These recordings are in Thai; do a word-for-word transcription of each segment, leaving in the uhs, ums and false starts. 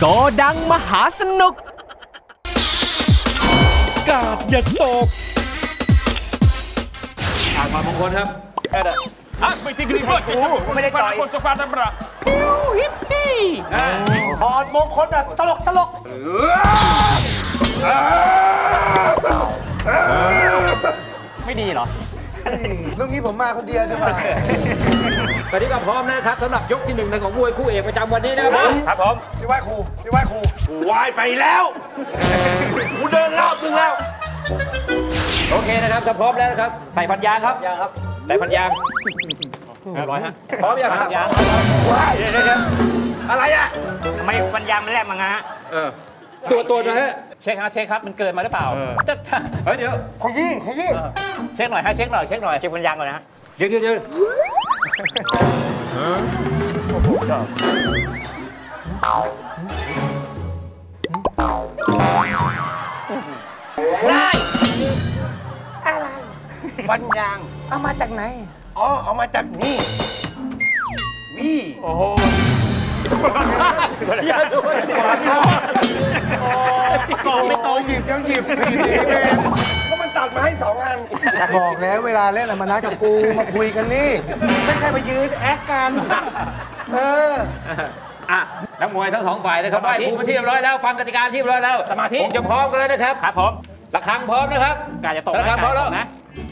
โกดังมหาสนุกกาดอย่าตกอ่านความมงคลครับแค่นั้นอ่ะไม่ทิ้งรีบโอ้ไม่ได้ต่อยคนจะฟาดน้ำปลาฮิปปี้ถอดมงคลแบบตลกตลกไม่ดีเหรอเรื่องนี้ผมมาคนเดียวใช่ไหมตอนนี้ก็พร้อมนะครับสำหรับยกที่หนึ่งในของมวยคู่เอกประจำวันนี้นะครับครับผมพี่ไหว้ครูพี่ไหว้ครูไหว้ไปแล้วกูเดินรอบนึงแล้วโอเคนะครับถ้าพร้อมแล้วนะครับใส่พันยางครับยางครับใส่พันยางเรียบร้อยฮะพร้อมยังพันยางเดี๋ยวเดี๋ยวอะไรอ่ะทำไมพันยางมันแลบมาไงฮะตัวตัวนะฮะเช็คครับเช็คครับมันเกินมาหรือเปล่าจะเฮ้ยเดี๋ยวขยี้ขยี้เช็คหน่อยให้เช็คหน่อยเช็คหน่อยเช็คพันยางก่อนนะฮะเดี๋ยวเดี๋ยวเดี๋ยวได้อะไรฟันยางเอามาจากไหนอ๋อเอามาจากนี่วี่โอ้โหอย่าด้วยกองไม่โตหยิบยังหยิบผิดเองก็มันตัดมาให้สองอันบอกแล้วเวลาเล่นมานัดกับกูมาคุยกันนี่ไม่ใช่มายืนแอคกันเอออ่ะนักมวยทั้งสองฝ่ายนะครับไหว้ครูเป็นที่เรียบร้อยแล้วฟังกติกาที่เรียบร้อยแล้วสมาธิคงจะพร้อมกันแล้วนะครับครับผมระฆังพร้อมนะครับกาจะตกระฆังพร้อมแล้วนะ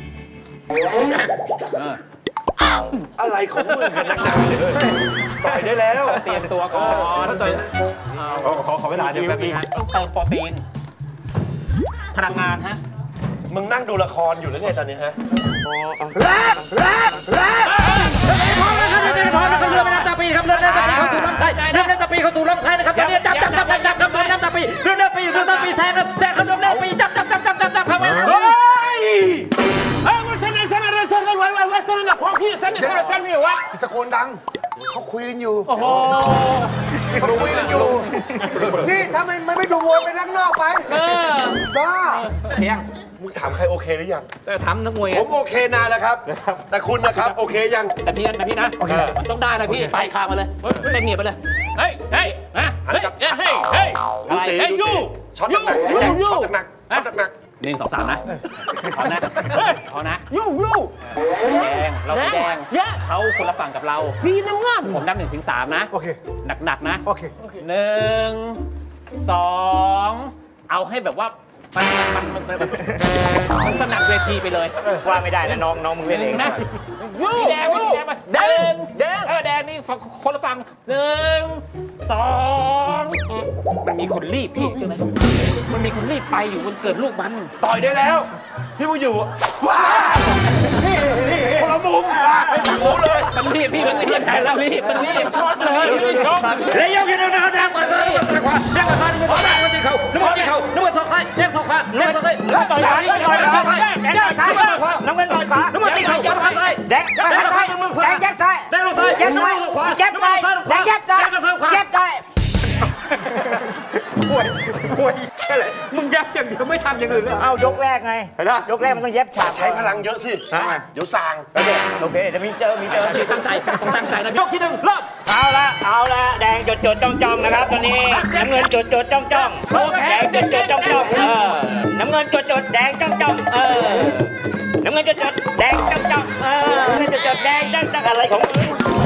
อะไรของมึงกันนักหนาเลยต่อยได้แล้วเตรียมตัวก่อนต่อยขอขอเวลาเดี๋ยวแป๊บนึงฮะต้องเติมโปรตีนพลังงานฮะมึงนั่งดูละครอยู่หรือไงตอนนี้ฮะแรกแรกแรกพร้อมนะครับเดี๋ยวพร้อมนะครับเรือแม่น้ำตาปีครับเรือแม่น้ำตาปีเข้าสู่ลำไส้เรือแม่น้ำตาปีเข้าสู่ลำไส้นะครับตอนนี้จับจับจับจับจับเรือแม่น้ำตาปีเรือแม่น้ำปีเรือแม่น้ำปีแซงครับแซงครับเรือแม่น้ำปีจับจับจับจับจับจับครับเฮ้ยเฮ้ยมันเส้นเส้นอะไรเส้นอะไรวันวันเส้นอะไรของพี่เส้นเส้นเส้นนี่วะตะโกนดังเขาคุยกันอยู่โอ้โหเขาคุยกันอยู่นี่ถ้ามันไม่ดูวัวไปล้างนอกไปเออบ้าเพียงมึงถามใครโอเคหรือยังจะทำนักมวยผมโอเคนานแล้วครับแต่คุณนะครับโอเคยังแต่พี่นะพี่นะมันต้องได้นะพี่ไปคามาเลยเต็มเหนียบไปเลยเฮ้ยเฮ้ยนะเฮ้ยเฮ้ยเฮ้ยดูสิดูสิช็อตหนักช็อตหนักช็อตหนักหนึ่งสองสามนะขอนะขอนะยูยูแดงเราสีแดงเขาคนละฝั่งกับเราสีน้ำเงินผมนับหนึ่งถึงสามนะโอเคหนักๆนะโอเคหนึ่งสองเอาให้แบบว่ามันมันมันมันสนั่นเวทีไปเลยว่าไม่ได้นะน้องน้องมึงเล่นเองนะสีแดงสีแดงมาแดงแดงเออแดงนี่คนละฝั่งหนึ่งสองมันมีคนรีบพี่ใช่ไหมมันมีคนรีบไปอยู่มันเกิดลูกมันต่อยได้แล้วที่มึงอยู่ว้านี่นี่คนละมุมไปทางโน้นเลยมันรีบพี่มันรีบแล้วรีบมันรีบช็อตเลยช็อตเลยยกยังนะครับแดงก่อนเลยแดงขวาแดงขวานึกว่ามันตีเข่านึกว่าตีเข่านึกว่าสองซ้ายแดงสองขวาแดงสองซ้ายแล้วต่อยซ้ายต่อยซ้ายแดงต่อยซ้ายน้ำเงินต่อยขวานึกว่าตีเข่ายัดซ้ายแดงแดงซ้ายแดงยัดซ้ายแดงลงซ้ายยัดซ้ายขวายัดซ้ายแดงยัดซ้ายแดงลงซ้ายยัดซ้ายป่วยป่วยแค่ไหนมึงยับอย่างเดียวไม่ทำอย่างอื่นเลยเอายกแรกไงยกแรกมันต้องเย็บฉากใช้พลังเยอะสิเดี๋ยวสั่งโอเคเดี๋ยวมีเจอมีเจอตั้งใจต้องตั้งใจนะยกที่หนึ่งเริ่มเอาละเอาละแดงจดจดจ้องจ้องนะครับตอนนี้น้ำเงินจดจดจ้องจ้องแดงจดจดจ้องจ้องเออน้ำเงินจดจดแดงจ้องจ้องเออน้ำเงินจดจดแดงจ้องจ้องเออน้ำเงินจดจดแดงจ้องจ้องอะไรของมึง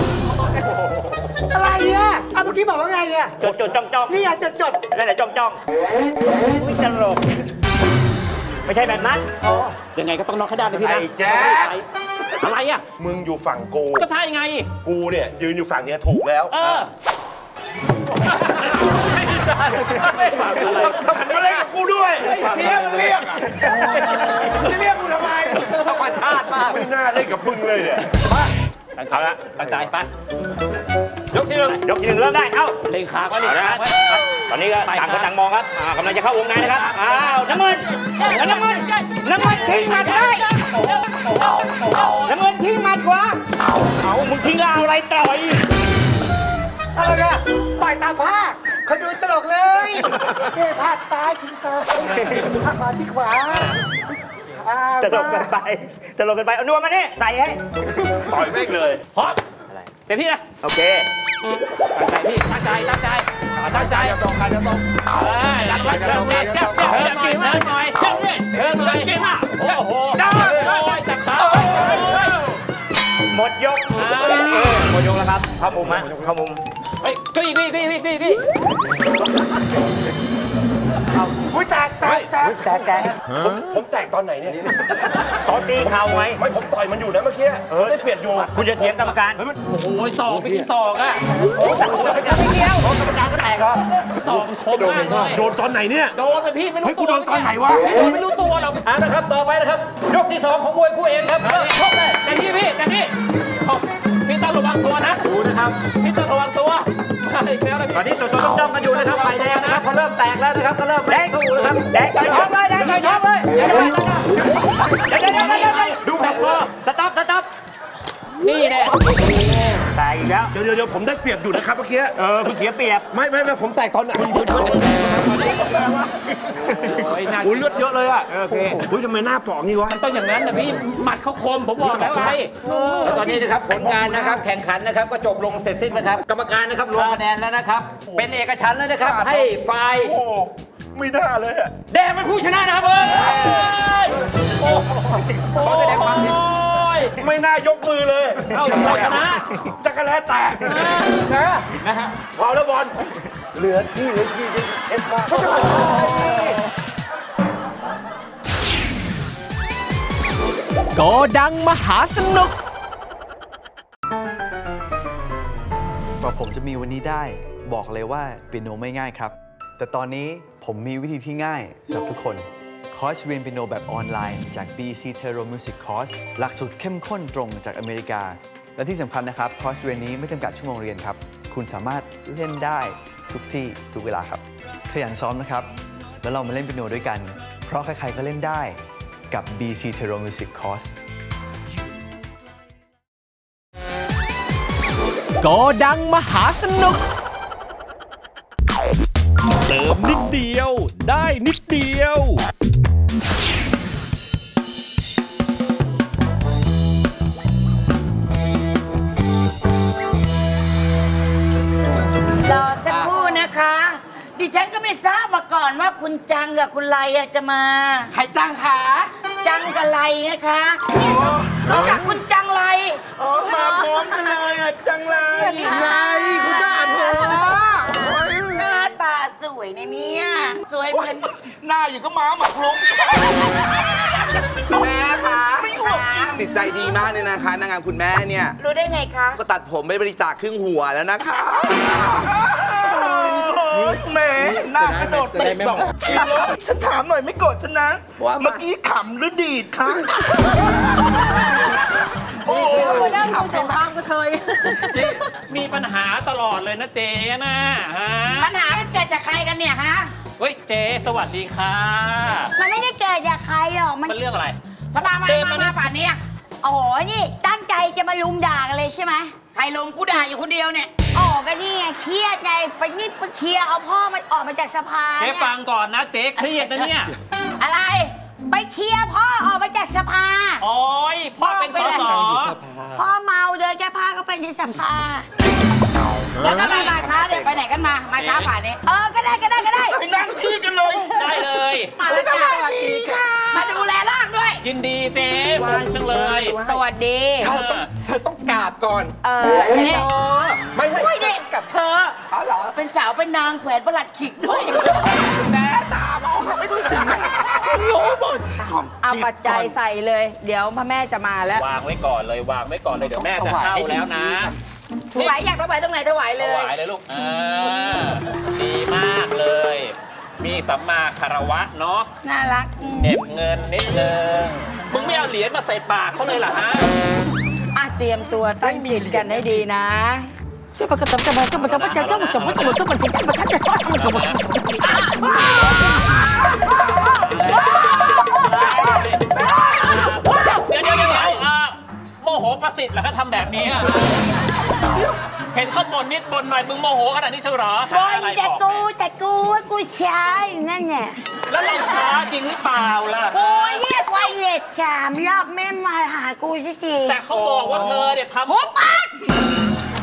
อะไรอ่ะอ่ะเมื่อกี้บอกว่าไงเนี่ยจดจดจ้องจ้องนี่อ่ะจดจดนั่นแหละจ้องจ้องไม่ตลกไม่ใช่แบบนั้นยังไงก็ต้องน็อกให้ได้สิพี่นะแจ๊คอะไรอ่ะมึงอยู่ฝั่งกูก็ใช่ไงกูเนี่ยยืนอยู่ฝั่งเนี้ยถูกแล้วเออไม่ฝั่งอะไรมาเล่นกับกูด้วยเสียมันเรียกอ่ะจะเรียกกูทำไมธรรมชาติมากไม่น่าเล่นกับมึงเลยเนี่ยเอาละตั้งใจไปยกที่หนึ่งยกที่หนึ่งเริ่มได้เอ้าเล็งขาก็เล็งขาตอนนี้ก็ต่างคนต่างมองครับกำลังจะเข้าวงในนะครับอ้าวน้ำเงินน้ำเงินน้ำเงินทิ้งหมัดได้น้ำเงินทิ้งหมัดขวาเอามึงทิ้งแล้วเอาอะไรต่อยอะไรกันต่อยตาผ้าเขาดูตลกเลยเท่ผ้าตายทิ้งตายผ้ามาที่ขวาตลกกันไปตลกกันไปเอานวมมานี่ใส่ให้ต่อยแม่งเลยพร้อมเต็มที่นะโอเคตั้งใจพี่ตั้งใจตั้งใจตั้งใจจะตรงกันจะตรงเอ้ยรับเชิญเนี่ยเชิญหน่อยเชิญหน่อยเชิญหน่อยเชิญหน่อยโอ้โหโอ้ยจับขาหมดยกหมดยกแล้วครับเข้ามุมฮะเข้ามุมเฮ้ยพี่พี่พี่พี่พี่พี่อุ้ยแตกแตกแตกแตกแตกผมแตกตอนไหนเนี่ยตอนตีเข่าไงไม่ผมต่อยมันอยู่นะเมื่อกี้ได้เปลี่ยนอยู่คุณจะเถียงกรรมการโอ้ยศอกไปที่ศอกอ่ะกรรมการไม่เกี่ยวกรรมการก็แตกเหรอศอกคมมากเลยโดนตอนไหนเนี่ยโดนไปพี่ไม่รู้เฮ้ยกูตัวโดนตอนไหนวะไม่รู้ตัวหรอกอ่ะนะครับต่อไปนะครับยกที่สองของมวยคู่เอกครับชกเลยแต่พี่พี่แต่พี่พี่ต้องระวังตัวนะดูนะครับพี่ต้องระวังตัวใช่แล้วนะตอนนี้ตัวตัวจ้องกันอยู่นะครับไฟแดงนะครับเขาเริ่มแตกแล้วนะครับเขาเริ่มแดงสู้นะครับแดงต่อยท้องเลยแดงต่อยท้องเลยเดี๋ยวเดี๋ยวเดี๋ยวเดี๋ยวเดี๋ยวดูแบบพอสต็อปสต็อปนี่แน่แตกอีกแล้วเดี๋ยวเดี๋ยวเดี๋ยวผมได้เปรียบอยู่นะครับเมื่อกี้เออคุณเสียเปรียบไม่ไม่ไม่ผมแตกตอนไหนอุ้ยเลือดเยอะเลยอ่ะโอเคอุ้ยทำไมหน้าป๋องนี่วะต้องอย่างนั้นนะพี่หมัดเขาคมผมบอกแล้วไงแล้วตอนนี้นะครับผลงานนะครับแข่งขันนะครับก็จบลงเสร็จสิ้นนะครับกรรมการนะครับรวมคะแนนแล้วนะครับเป็นเอกฉันท์แล้วนะครับให้ฝ่ายโอ้ไม่น่าเลยอ่ะแดงเป็นผู้ชนะนะครับเอ้ยโอ้โหขอแสดงความเสียไม่น่ายกมือเลยเอาชนะจักรแล้แตกนะฮะพอแล้วบอลเหลือที่เหลือที่เช็ดบ้างโกดังมหาสนุกกว่าผมจะมีวันนี้ได้บอกเลยว่าเปียโนไม่ง่ายครับแต่ตอนนี้ผมมีวิธีที่ง่ายสำหรับทุกคนคอร์สเรียนเปียโนแบบออนไลน์จาก บี ซี Terro Music Course หลักสูตรเข้มข้นตรงจากอเมริกาและที่สำคัญนะครับคอร์สเรียนนี้ไม่จำกัดชั่วโมงเรียนครับคุณสามารถเล่นได้ทุกที่ทุกเวลาครับขยันซ้อมนะครับแล้วเรามาเล่นเปียโนด้วยกันเพราะใครๆก็เล่นได้กับ บี ซี Terro Music Course โกดังมหาสนุกเติมนิดเดียวได้นิดเดียวรอสักครู่นะคะ ดิฉันก็ไม่ทราบมาก่อนว่าคุณจังกับคุณไลอะจะมาใครจ้างขาจังกับไลไงคะรู้จักคุณจังไลอ๋อมาพร้อมกันเลยอ่ะจังเลยไงคุณด่าเธอหน้าตาสวยในเนี้ยสวยเหมือนหน้าอยู่ก็ม้าหมักลุกแม่คะจิตใจดีมากเลยนะคะนางงามคุณแม่เนี่ยรู้ได้ไงคะก็ตัดผมไปบริจาคครึ่งหัวแล้วนะคะแหมหน้ากระโดดเตะสองฉันถามหน่อยไม่โกรธฉันนะว่าเมื่อกี้ขำหรือดีดคะโอ้โหขำสงครามกระเทยมีปัญหาตลอดเลยนะเจนะฮะปัญหามันเกิดจากใครกันเนี่ยฮะเฮ้ยเจสวัสดีค่ะมันไม่ได้เกิดจากใครหรอกมันมันเรื่องอะไรพมามาเดินมามามานี่ป่านนี้โอ้โหนี่ตั้งใจจะมาลุมด่ากันเลยใช่ไหมใครลงกูด่าอยู่คนเดียวเนี่ยโอ้ก็นี่ไงเครียดไงไปนี่ไปเคลียร์เอาพ่อมันออกมาจากสภาเจ๊เนี่ยฟังก่อนนะเจ๊เครียดนะเนี่ยอะไร ไปเคลียร์พ่อออกมาจากสภาโอ้ยพ่อเป็นสสพ่อเมาเดินแก้ผ้าก็ไปในสภาแล้วก็มามาช้าเนี่ยไปไหนกันมา มาช้าป่านนี้เออก็ได้ก็ได้ก็ได้ไปนั่งที่กันเลยได้เลยมาแล้วจ้ะสวัสดีค่ะ มาดูแลร่างด้วยยินดีเจ๊ขอบคุณจังเลยสวัสดีเออเธอต้องกราบก่อนเออเนี่ยไม่ใช่อุ้ยเด็กกับเธออ๋อเหรอเป็นสาวเป็นนางแขวนประหลัดขิกด้วยแม่ตามองไม่ถูกรู้หมดเอาปัจจัยใส่เลย เดี๋ยวพ่อแม่จะมาแล้ววางไว้ก่อนเลยวางไว้ก่อนเลยเดี๋ยวแม่จะเข้าแล้วนะถวายอยากถวายตรงไหนถวายเลถยวายเลยลูกเออดีมากเลย มีสัมมาคารวะเนาะน่ารักอืมเก็บเงินนิดนึงมึงไม่เอาเหรียญมาใส่ปากเขาเลยเหรอฮะอ่ะเตรียมตัวตั้งจิตกันให้ดีนะใช่ปะกระตับกระบอกกระบอกกระบอกกระบอกกระบอกกระบอกกระบอกกระบอกกระบอกกระบอกกระบอกกระบอกเดี๋ยวเดี๋ยวเดี๋ยวอ่ะโมโหประสิทธิ์เหรอคะทำแบบนี้อ่ะเห็นเขาบ่นนิดบ่นหน่อยมึงโมโหขนาดนี้เชียวเหรอบอลแต่กูแต่กูว่ากูช้านั่นแหละแล้วเราช้าจริงหรือเปล่าล่ะกูเรียกไวเลสสามรอบแม่มาหากูสักทีแต่เขาบอกว่าเธอเนี่ยทำหัวปาก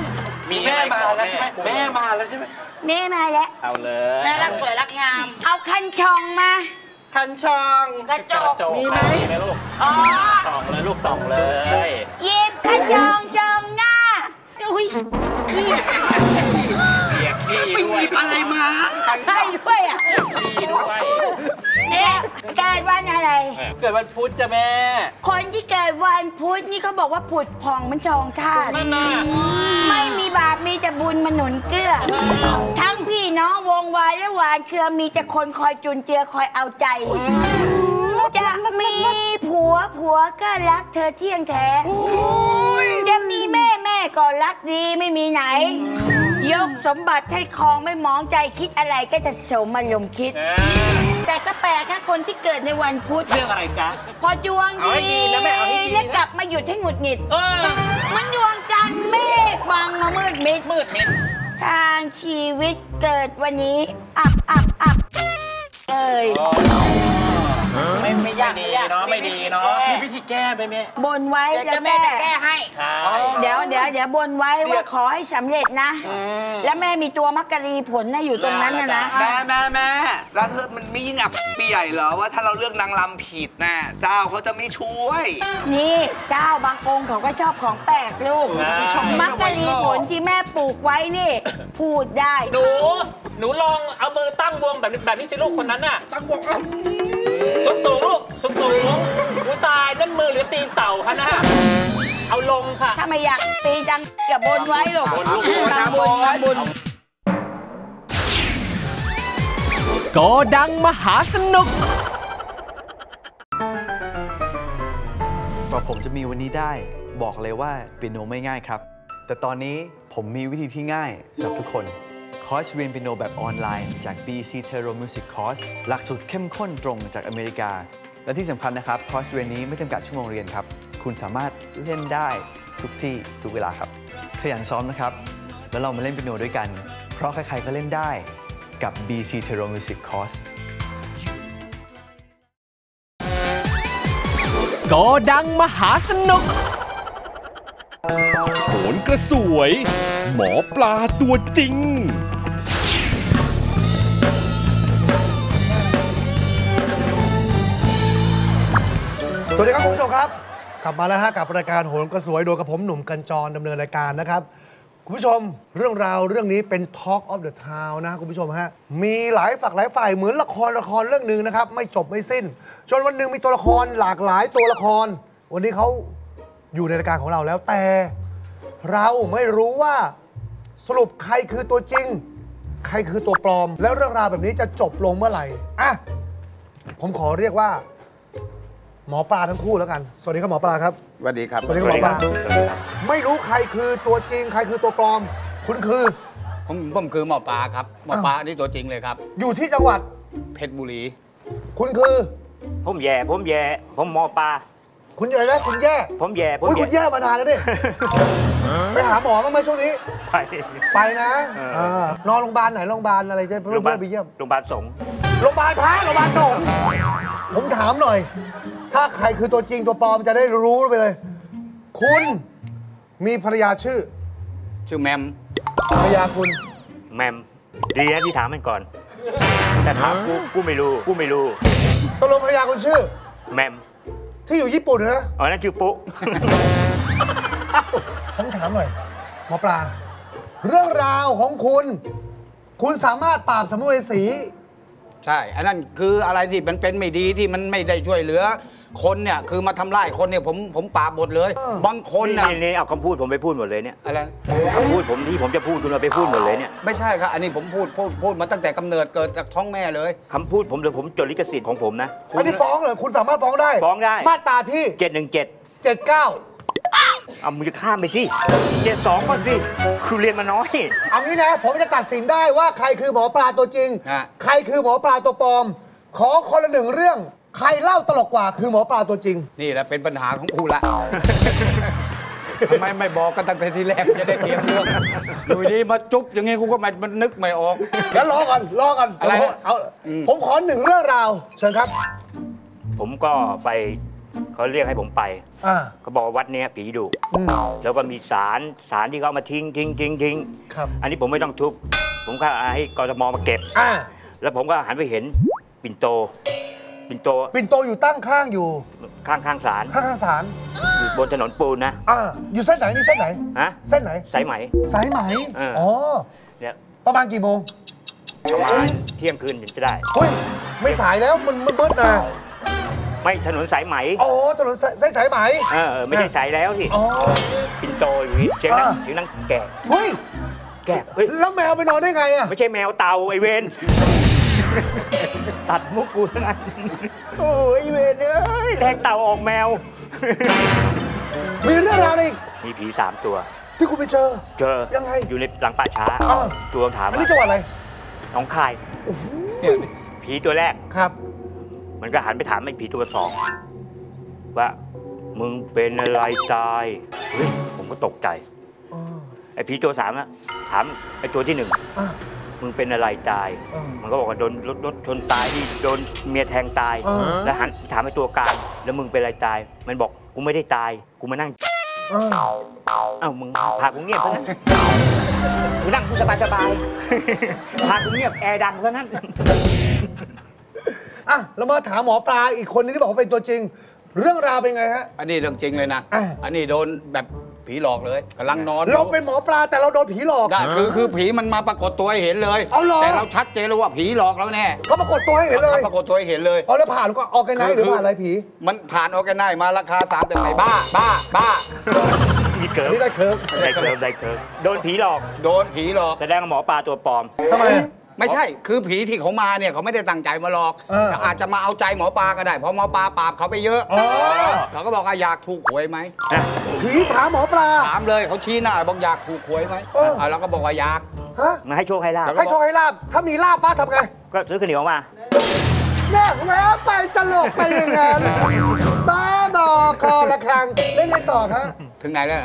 มีแม่อะไรมาขอแล้วใช่ไหมแม่มาแล้วใช่ไหมแม่มาแล้วเอาเลยแม่รักสวยรักงาม เอาคันชองมาคันชองกระจกโจมีไหมมีไหมลูกอ๋อสองเลยลูกสองเลยหยิบคันชองชองหน้าอุ้ยขี้เบียร์ขี้ด้วยอะไรมาใช่ด้วยอ่ะขี้ด้วยเนี่ยเกิดวันอะไรเกิดวันพุธจ้ะแม่คนที่เกิดวันพุธนี่เขาบอกว่าผุดผ่องมันจองธาตุนั่นน่ะไม่มีบาปมีแต่บุญมาหนุนเกื้อ ทั้งพี่น้องวงวายและหวานเครือมีแต่คนคอยจุนเจือคอยเอาใจ จะมีผัวผัวก็รักเธอเที่ยงแท้ จะมีแม่แม่ก็รักดีไม่มีไหน ยกสมบัติให้ครองไม่มองใจคิดอะไรก็จะสมอารมณ์คิด แต่ก็แปลกนะคนที่เกิดในวันพุธเรื่องอะไรจ๊ะพอดวงเอาให้ดีนะแม่เอาให้ดีนะแล้วกลับมาหยุดให้หงุดหงิดเออมันดวงจันทร์เมฆบังมามืดมิดมืดมิดทางชีวิตเกิดวันนี้ อับอับอับเอ้ยไม่ไม่ยากไม่ดีเนาะไม่ดีเนาะมีวิธีแก้ไหมแม่บนไว้แล้วแม่แก้ให้ใช่เดี๋ยวเดี๋ยวเดี๋ยวบนไว้ว่าขอให้สำเร็จนะ แล้วแม่มีตัวมักกะรีผลนะอยู่ตรงนั้นนะนะแม่แม่แม่แล้วเธอมันไม่ยิ่งอับปีใหญ่เหรอว่าถ้าเราเลือกนางรำผิดน่ะเจ้าเขาจะไม่ช่วยนี่เจ้าบางองค์เขาก็ชอบของแปลกลูก มักกะรีผลที่แม่ปลูกไว้นี่ พูดได้หนูหนูลองเอามือตั้งวงแบบแบบนี้สิลูกคนนั้นน่ะตั้งบอกเอาสูงสูงลูกสูงสูงอุ้ยตายนั่นมือหรือตีนเต่าคะน่ะเอาลงค่ะถ้าไม่อยากตีจังกับบนไว้ลูกบนลูกทำบุญทำบุญโกดังมหาสนุกกว่าผมจะมีวันนี้ได้บอกเลยว่าเปียโนไม่ง่ายครับ แต่ตอนนี้ผมมีวิธีที่ง่ายสำหรับทุกคน คอร์สเรียนเปียโนแบบออนไลน์จาก บี อี ซี Terro Music Course หลักสูตรเข้มข้นตรงจากอเมริกา และที่สำคัญนะครับ คอร์สเรียนนี้ไม่จำกัดชั่วโมงเรียนครับ คุณสามารถเล่นได้ทุกที่ทุกเวลาครับ ขยันซ้อมนะครับ แล้วเรามาเล่นเปียโนด้วยกัน เพราะใครๆก็เล่นได้กับ บี อี ซี Terro Music Course โกดังมหาสนุกโหนกระสวย หมอปลาตัวจริงสวัสดีครับคุณผู้ชมครับ กลับมาแล้วฮะกับรายการโหนกระสวยโดยกับผมหนุ่มกัญจรดำเนินรายการนะครับคุณผู้ชมเรื่องราวเรื่องนี้เป็น Talk of the Town นะคุณผู้ชมฮะมีหลายฝักหลายฝ่ายเหมือนละครละครเรื่องหนึ่งนะครับไม่จบไม่สิ้นจนวันหนึ่งมีตัวละครหลากหลายตัวละคร วันนี้เขาอยู่ในรายการของเราแล้วแต่เราไม่รู้ว่าสรุปใครคือตัวจริง ใครคือตัวปลอม แล้วเรื่องราวแบบนี้จะจบลงเมื่อไหร่อ่ะผมขอเรียกว่าหมอปลาทั้งคู่แล้วกันสวัสดีครับหมอปลาครับสวัสดีครับสวัสดีครับหมอปลาไม่รู้ใครคือตัวจริง ใครคือตัวปลอม คุณคือผมผมคือหมอปลาครับหมอปลานี่ตัวจริงเลยครับอยู่ที่จังหวัดเพชรบุรีคุณคือผมแย่ผมแย่ผมหมอปลาคุณอะไรนะคุณแย่ผมแย่ผมโอ้ยแย่คุณแย่มานานแล้วดิไปหาหมอบ้างไหมช่วงนี้ไปไปนะเออเออนอนโรงพยาบาลไหนโรงพยาบาลอะไรจะเพื่อนๆไปเยี่ยมโรงพยาบาลสงฆ์โรงพยาบาลพระโรงพยาบาลสงฆ์ผมถามหน่อย ถ้าใครคือตัวจริงตัวปลอมจะได้รู้ไปเลย คุณมีภรรยาชื่อชื่อแมมภรรยาคุณแมมดีนะที่ถามมันก่อนแต่ถามกูกูไม่รู้กูไม่รู้ตกลงภรรยาคุณชื่อแมมที่อยู่ญี่ปุ่นนะอ๋อนั่นชื่อปุ๊ผมถามหน่อยหมอปลา เรื่องราวของคุณ คุณสามารถปราบสัมภเวสีใช่ อันนั้นคืออะไรที่มันเป็นไม่ดีที่มันไม่ได้ช่วยเหลือ คนเนี่ยคือมาทำร้ายคนเนี่ยผมผมปราบหมดเลย บางคนนี่น่ะนี่เอาคำพูดผมไปพูดหมดเลยเนี่ยอะไรคำพูดผมที่ผมจะพูดคุณเอาไปพูดหมดเลยเนี่ยไม่ใช่ครับ อันนี้ผมพูดพูดพูดมาตั้งแต่กำเนิดเกิดจากท้องแม่เลยคำพูดผมเดี๋ยวผมจดลิขสิทธิ์ของผมนะอันนี้ฟ้องเหรอคุณสามารถฟ้องได้ฟ้องได้มาตราที่เจ็ดหนึ่งเจ็ดเจ็ดเก้าเอามึงจะข้ามไปสิเจ็ดสองก่อนสิคือเรียนมาน้อยเอางี้นะ ผมจะตัดสินได้ว่าใครคือหมอปลาตัวจริงฮะใครคือหมอปลาตัวปลอม ขอคนละหนึ่งเรื่อง ใครเล่าตลกกว่าคือหมอปลาตัวจริงนี่แหละเป็นปัญหาของกูละ ทำไมไม่บอกกันตั้งแต่ทีแรกจะได้เตรียมเรื่องอยู่ดีมาจุ๊บอย่างงี้กูก็ไม่มันนึกไม่ออกแล้วรอก่อนรอก่อนอะไรนะเอาอืมผมขอหนึ่งเรื่องราว เชิญครับผมก็ไปเขาเรียกให้ผมไปอ่าเขาบอกว่าวัดเนี้ยผีดุอืมแล้วก็มีสารสารที่เขาเอามาทิ้งทิ้งทิ้งทิ้งครับอันนี้ผมไม่ต้องทุบผมก็ให้กทมมาเก็บอ่าแล้วผมก็หันไปเห็นปิ่นโต ปิ่นโตปิ่นโตอยู่ตั้งข้างอยู่ข้างข้างศาลข้างข้างศาลอยู่บนถนนปูนนะอ่า อยู่เส้นไหนนี่เส้นไหนฮะเส้นไหนสายไหมสายไหมเอออ๋อเนี่ยประมาณกี่โมงประมาณเที่ยงคืนถึงจะได้เฮ้ย ไม่สายแล้วมันมันมืดนะไม่ถนนสายไหมอ๋อถนนเส้นสายไหมเออไม่ใช่สายแล้วที่อ๋อปิ่นโตอยู่นี่เสียงนั่งอ่าเสียงนั่งแก่เฮ้ยแก่เฮ้ยแล้วแมวไปนอนได้ไงอ่ะไม่ใช่แมวเต่าไอเวน ตัดมุกกูทั้งนั้นโอ้ยไอเวนเอ้ยแทงเต่าออกแมวมีเรื่องราวอะไรอีกมีผีสามตัวที่คุณไปเจอเจอยังไงอยู่ในหลังป่าช้าอ้าวตัวถามอันว่านี้จังหวัดอะไรหน้องคายโอ้โหผีตัวแรกครับมันก็หันไปถามไอ้ผีตัวสองว่ามึงเป็นอะไรตายเฮ้ยผมก็ตกใจอ๋อไอ้ผีตัวสามนะถามไอ้ตัวที่หนึ่งอ่ะมึงเป็นอะไรตายเออมันก็บอกว่าโดนรถรถชนตายที่โดนเมียแทงตายเออแล้วหันถามไอ้ตัวกลางแล้วมึงเป็นอะไรตาย มันบอกกูไม่ได้ตายกูมานั่งเออเอ้ามึงพากูเงียบซะนั้นกูนั่งกูสบายสบายๆพากูเงียบแอร์ดังซะนั้นอ่ะเรามาถามหมอปลาอีกคนนึงที่บอกว่าเป็นตัวจริง เรื่องราวเป็นไงฮะอันนี้เรื่องจริงเลยนะอ่ะอันนี้โดนแบบผีหลอกเลยกำลังนอนเราเป็นหมอปลาแต่เราโดนผีหลอกได้คือคือผีมันมาปรากฏตัวให้เห็นเลยเอาเหรอแต่เราชัดเจนเลยว่าผีหลอกแล้วแน่เขาปรากฏตัวให้เห็นเลยปรากฏตัวให้เห็นเลยเอาแล้วผ่านก็ออกกันไหนหรือผ่านอะไรผีมันผ่านออร์แกไนซ์มาราคาสามแต่ไม่บ้า บ้า บ้ามีเกิอันร์ฟนี้ได้เคิร์ฟได้เคิร์ฟได้เคิร์ฟโดนผีหลอกโดนผีหลอกแสดงว่าหมอปลาตัวปลอมทำไมอ่ะไม่ใช่ คือผีที่เขามาเนี่ยเขาไม่ได้ตั้งใจมาหลอกเออแต่อาจจะมาเอาใจหมอปลาก็ได้ เพราะหมอปลาปราบเขาไปเยอะอ๋อเขาก็บอกว่าอยากถูกหวยไหมผีถามหมอปลาถามเลยเขาชี้หน้าบอกอยากถูกหวยไหมเอออ่ะเราก็บอกว่าอยากฮะมาให้โชคให้ลาบให้โชคให้ลาบถ้ามีลาบป้าทำไงก็ซื้อข้าวเหนียวมาแน่แวะไปตลกไปอย่างนั้นบ้าบอคอระฆังเล่นอะไรต่อครับถึงไหนแล้ว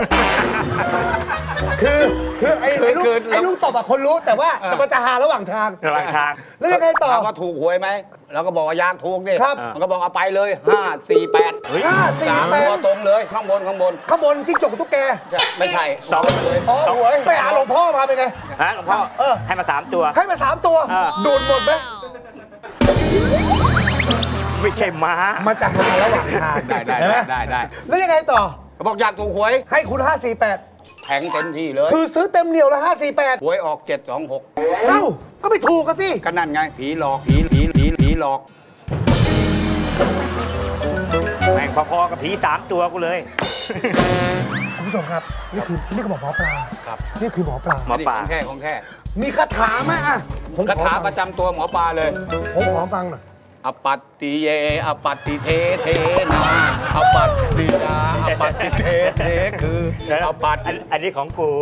คือคือไอ้ไอ้ลูกคือไอ้ลูกตบอะคนรู้แต่ว่าเออแต่มันจะหาระหว่างทางระหว่างทางแล้วยังไงต่อถามว่าถูกหวยไหมเราก็บอกว่าอยากถูกดิครับมันก็บอกเอาไปเลยห้าสี่แปดห้าสี่สามแปตัวดตรงเลยข้างบนข้างบนข้างบนจิ้งจกกับตุ๊กแกใช่ไม่ใช่สองเลยอ๋อหวยไปหาหลวงพ่อมาเป็นไงฮะหลวงพ่อเออให้มาสามตัวให้มาสามตัวเออดูดหมดไหมไม่ใช่ม้ามันจะหาระหว่างทางได้ได้เห็นหมได้ได้ได้แล้วยังไงต่อเขาบอกอยากถูกหวยให้คุณห้าสี่แปดแทงเต็มที่เลยคือซื้อเต็มเหนียวแล้วห้าสี่แปดหวยออกเจ็ดสองหกเอ้าก็ไม่ถูกกันสิก็นั่นไงผีหลอกผีผีผีผีหลอกแม่งพอๆกับผีสามตัวกูเลยคุณผู้ชมครับ นี่คือนี่คือหมอปลาครับนี่คือหมอปลาหมอปลาของแท้ของแท้มีคาถาไหมอ่ะผมคาถาขอประจำตัวหมอปลาเลยผมขอฟังหน่อยอปัตติเยอปัตติเทเทนาอปัตติยาอปัตติเทเทคืออปัตอันอันนี้ของกู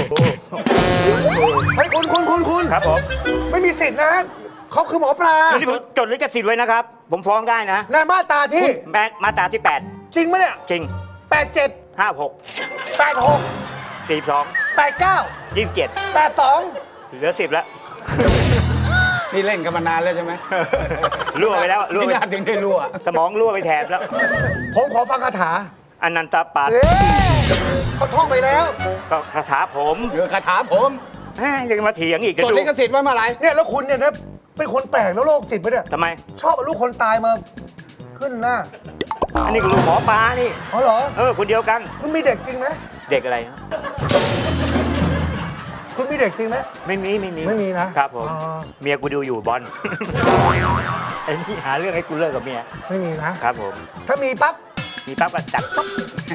เฮ้ยคุณคุณคุณคุณครับผมไม่มีสิทธิ์นะเขาคือหมอปลานี่ผมจดลิขสิทธิ์ไว้นะครับ ผมฟ้องได้นะในมาตราที่แม่มาตราที่แปดจริงไหมเนี่ยจริงแปดเจ็ดห้าหกแปดหกสี่สองแปดเก้ายี่สิบเจ็ดแปดสองเหลือสิบแล้วนี่เล่นกันมานานแล้วใช่ไหมรั่วไปแล้วรั่วที่ไปน่าถึงได้รั่วสมองรั่วไปแถบแล้วผมขอฟังคาถาอนันตปัตเอ๊ะเขาท่องไปแล้วก็คาถาผมเรือคาถาผมแม่ยังมาเถียงอีกจดลิขสิทธิ์ไว้เมื่อไหร่เนี่ยแล้วคุณเนี่ยนะเป็นคนแปลกแล้วโรคจิตไหมเนี่ยทำไมชอบเอาลูกคนตายมาขึ้นหน้าอันนี้ก็ลูกหมอปลานี่อ๋อเหรอเออคนเดียวกันคุณมีเด็กจริงไหมเด็กอะไรนะคุณมีเด็กจริงไหมไม่มีไม่มีไม่มีนะครับผมอ๋อเมียกูดูอยู่บอล ไอ้นี่หาเรื่องให้กูเลิกกับเมียไม่มีนะครับผมถ้ามีปั๊บมีปั๊บก็จัดปั๊บ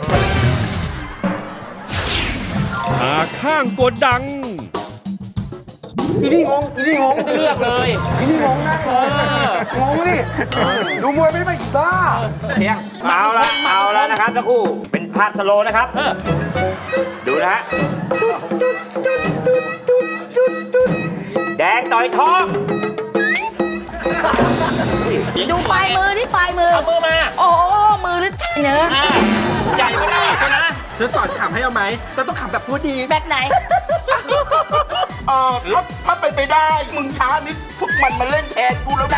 หาข้างกดดังอีนี่งงอีนี่งงเลือกเลยอีนี่งงนะงงดิดูมวยไม่ได้ไปอีกบ้าเที่ยงเอาละเอาละนะครับทั้งคู่เป็นภาพสโลว์นะครับ ดูนะฮะแดงต่อยท้องดูปลายมือนี่ปลายมือเอามือมาโอ้โหมือหรือเนื้ออ่าใหญ่ก็ได้ใช่ไหมเธอสอนขำให้เอาไหม เราต้องขำแบบพูดดีแบบไหนเออถ้าถ้าเป็นไปได้ มึงช้านิด พวกมันมาเล่นแทนกูแล้ว